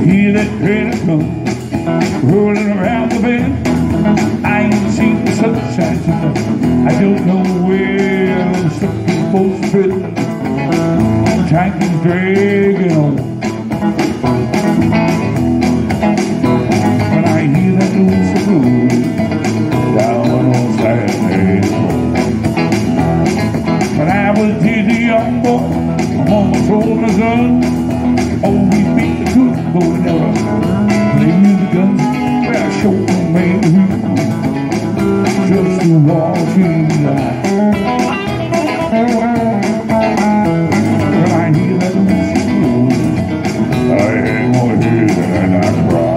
hear that train come rolling around the bend. I ain't seen the sunshine tonight. I don't know where the stuck in Folsom Prison. Time is dragging on. When I hear that loose blues down on Saturday morning. When I was just a young boy, my mama told my son, oh, we beat the good, but we never play the guns. Well, I sure don't make the just to walk in the light. When I hear that loose blues, I ain't gonna hear that and I cry.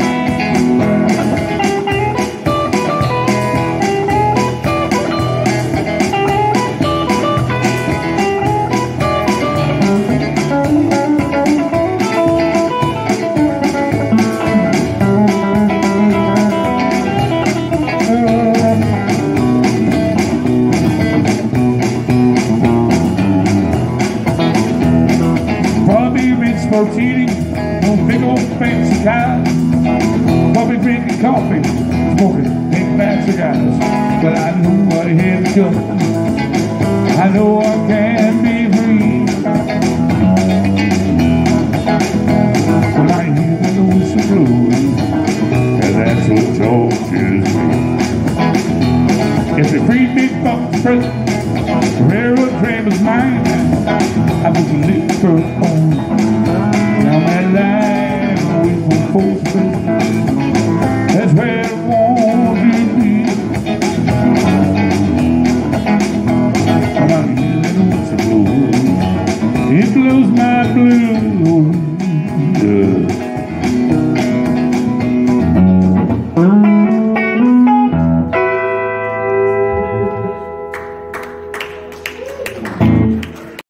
Folks eating on big old fancy cars, probably drinking coffee, smoking big fat cigars. But I know I had to come. I know I can be free. When I hear the loose blues, and that's what tortures me. If they freed me from the prison, the railroad train was mine. I was a little first home. Now my life away from Portsmouth.